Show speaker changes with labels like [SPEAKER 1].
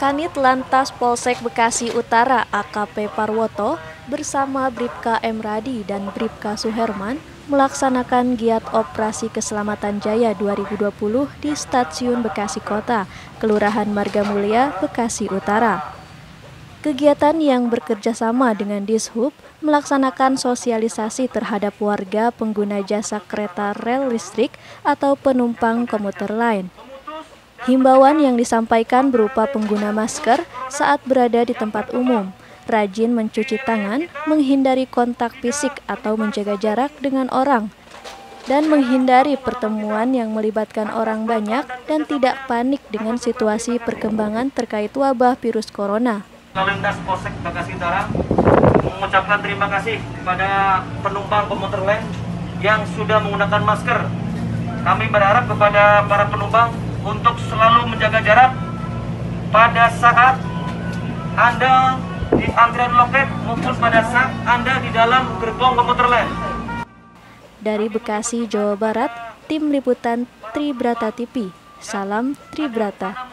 [SPEAKER 1] Kanit Lantas Polsek Bekasi Utara AKP Parwoto bersama Bribka Emradi dan Bribka Suherman melaksanakan giat Operasi Keselamatan Jaya 2020 di Stasiun Bekasi Kota, Kelurahan Margamulya, Bekasi Utara. Kegiatan yang bekerjasama dengan Dishub melaksanakan sosialisasi terhadap warga pengguna jasa kereta rel listrik atau penumpang komuter lain. Himbauan yang disampaikan berupa pengguna masker saat berada di tempat umum, rajin mencuci tangan, menghindari kontak fisik atau menjaga jarak dengan orang, dan menghindari pertemuan yang melibatkan orang banyak dan tidak panik dengan situasi perkembangan terkait wabah virus corona.
[SPEAKER 2] Lalu lintas Polsek Bekasi Utara mengucapkan terima kasih kepada penumpang komuter lain yang sudah menggunakan masker. Kami berharap kepada para penumpang untuk selalu menjaga jarak pada saat Anda di antrian loket maupun pada saat Anda di dalam gerbong komuter lain.
[SPEAKER 1] Dari Bekasi, Jawa Barat, Tim Liputan Tribrata TV. Salam Tribrata.